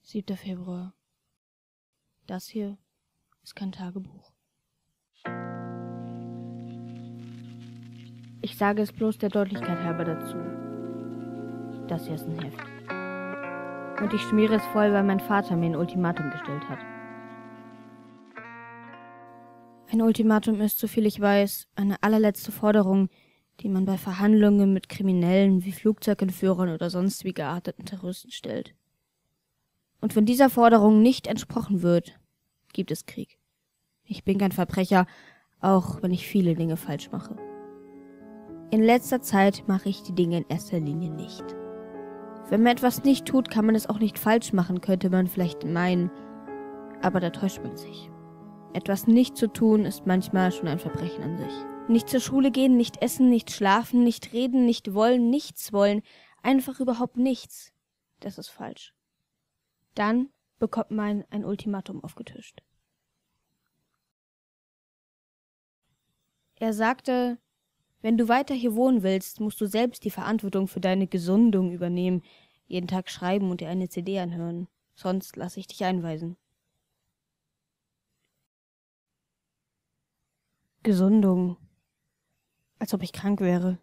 7. Februar. Das hier ist kein Tagebuch. Ich sage es bloß der Deutlichkeit halber dazu. Das hier ist ein Heft. Und ich schmiere es voll, weil mein Vater mir ein Ultimatum gestellt hat. Ein Ultimatum ist, soviel ich weiß, eine allerletzte Forderung, die man bei Verhandlungen mit Kriminellen wie Flugzeugentführern oder sonst wie gearteten Terroristen stellt. Und wenn dieser Forderung nicht entsprochen wird, gibt es Krieg. Ich bin kein Verbrecher, auch wenn ich viele Dinge falsch mache. In letzter Zeit mache ich die Dinge in erster Linie nicht. Wenn man etwas nicht tut, kann man es auch nicht falsch machen, könnte man vielleicht meinen, aber da täuscht man sich. Etwas nicht zu tun, ist manchmal schon ein Verbrechen an sich. Nicht zur Schule gehen, nicht essen, nicht schlafen, nicht reden, nicht wollen, nichts wollen, einfach überhaupt nichts. Das ist falsch. Dann bekommt man ein Ultimatum aufgetischt. Er sagte, wenn du weiter hier wohnen willst, musst du selbst die Verantwortung für deine Gesundung übernehmen, jeden Tag schreiben und dir eine CD anhören. Sonst lasse ich dich einweisen. Gesundung. Als ob ich krank wäre.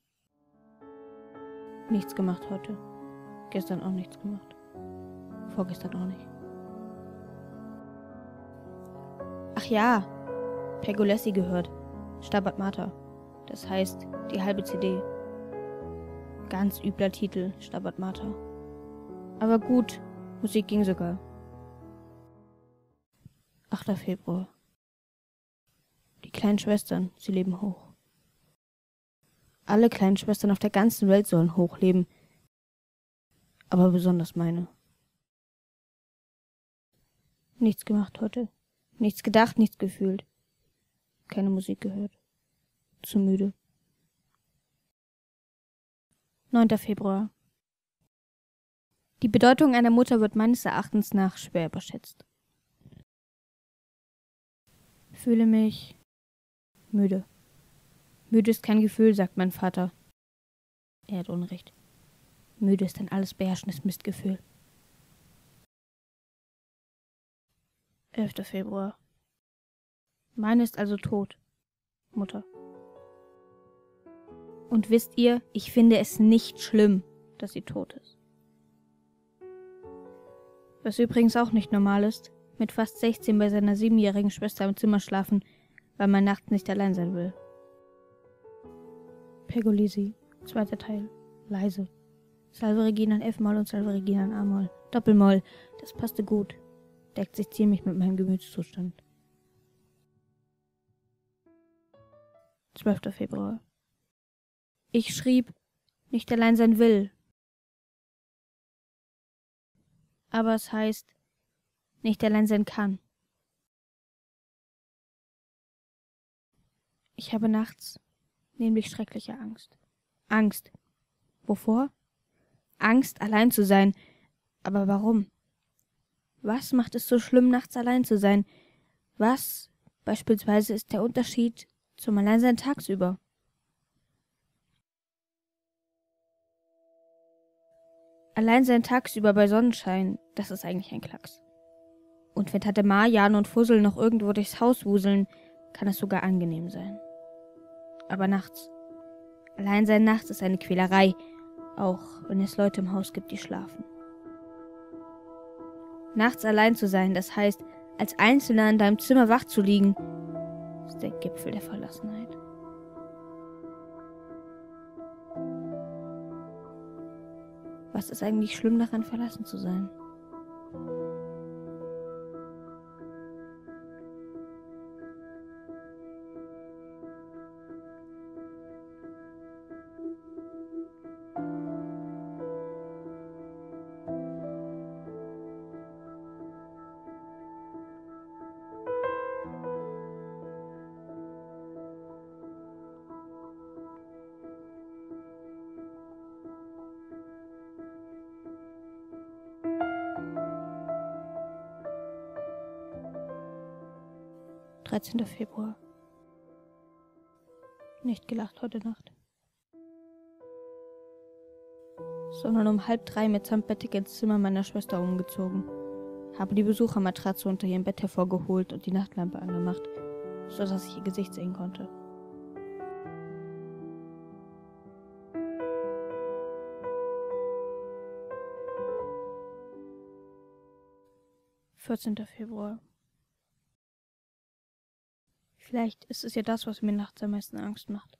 Nichts gemacht heute. Gestern auch nichts gemacht. Vorgestern auch nicht. Ach ja, Pergolesi gehört. Stabat Mater. Das heißt, die halbe CD. Ganz übler Titel, Stabat Mater. Aber gut, Musik ging sogar. 8. Februar. Die kleinen Schwestern, sie leben hoch. Alle kleinen Schwestern auf der ganzen Welt sollen hochleben. Aber besonders meine. Nichts gemacht heute. Nichts gedacht, nichts gefühlt. Keine Musik gehört. Zu müde. 9. Februar. Die Bedeutung einer Mutter wird meines Erachtens nach schwer überschätzt. Fühle mich müde. Müde ist kein Gefühl, sagt mein Vater. Er hat Unrecht. Müde ist ein alles beherrschendes Mistgefühl. 11. Februar. Meine ist also tot. Mutter. Und wisst ihr, ich finde es nicht schlimm, dass sie tot ist. Was übrigens auch nicht normal ist, mit fast 16 bei seiner 7-jährigen Schwester im Zimmer schlafen, weil man nachts nicht allein sein will. Pergolesi, 2. Teil, leise. Salve Regina in F-Moll und Salve Regina in A-Moll. Doppelmoll, das passte gut. Deckt sich ziemlich mit meinem Gemütszustand. 12. Februar. Ich schrieb, nicht allein sein will. Aber es heißt, nicht allein sein kann. Ich habe nachts nämlich schreckliche Angst. Angst. Wovor? Angst, allein zu sein. Aber warum? Was macht es so schlimm, nachts allein zu sein? Was, beispielsweise, ist der Unterschied zum Alleinsein tagsüber? Alleinsein tagsüber bei Sonnenschein, das ist eigentlich ein Klacks. Und wenn Tante Ma, Jan und Fussel noch irgendwo durchs Haus wuseln, kann es sogar angenehm sein. Aber nachts. Alleinsein nachts ist eine Quälerei, auch wenn es Leute im Haus gibt, die schlafen. Nachts allein zu sein, das heißt, als Einzelner in deinem Zimmer wach zu liegen, ist der Gipfel der Verlassenheit. Was ist eigentlich schlimm daran, verlassen zu sein? – 13. Februar. Nicht gelacht heute Nacht. sondern um 2:30 mitsamt Bettdecke ins Zimmer meiner Schwester umgezogen, habe die Besuchermatratze unter ihrem Bett hervorgeholt und die Nachtlampe angemacht, sodass ich ihr Gesicht sehen konnte. Februar 14. Vielleicht ist es ja das, was mir nachts am meisten Angst macht.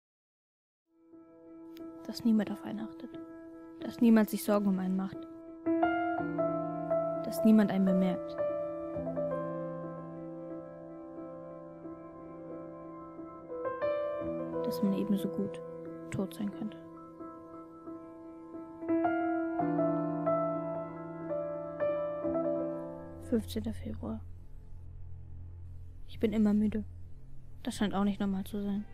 Dass niemand auf einen achtet. Dass niemand sich Sorgen um einen macht. Dass niemand einen bemerkt. Dass man ebenso gut tot sein könnte. Februar 15. Ich bin immer müde. Das scheint auch nicht normal zu sein.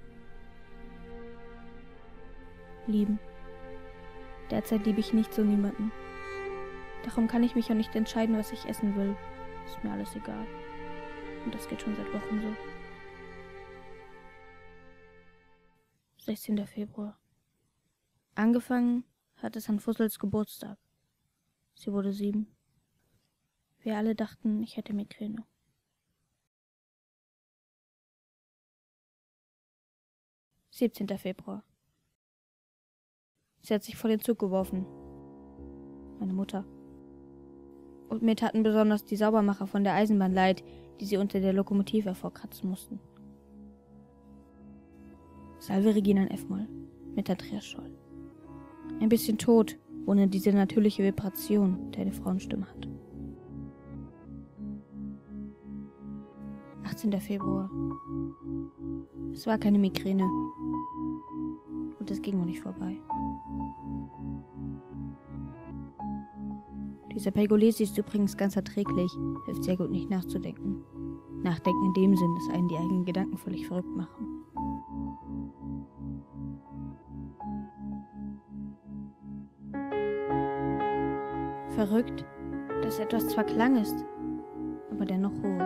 Lieben. Derzeit liebe ich nicht so niemanden. Darum kann ich mich auch nicht entscheiden, was ich essen will. Ist mir alles egal. Und das geht schon seit Wochen so. 16. Februar. Angefangen hat es an Fussels Geburtstag. Sie wurde 7. Wir alle dachten, ich hätte Migräne. 17. Februar. Sie hat sich vor den Zug geworfen. Meine Mutter. Und mir taten besonders die Saubermacher von der Eisenbahn leid, die sie unter der Lokomotive hervorkratzen mussten. Salve Regina in F-Moll mit Andreas Scholl. Ein bisschen tot, ohne diese natürliche Vibration, die eine Frauenstimme hat. 18. Februar. Es war keine Migräne. Und es ging auch nicht vorbei. Dieser Pergolesi ist übrigens ganz erträglich, hilft sehr gut nicht nachzudenken. Nachdenken in dem Sinn, dass einen die eigenen Gedanken völlig verrückt machen. Verrückt, dass etwas zwar Klang ist, aber dennoch Ruhe.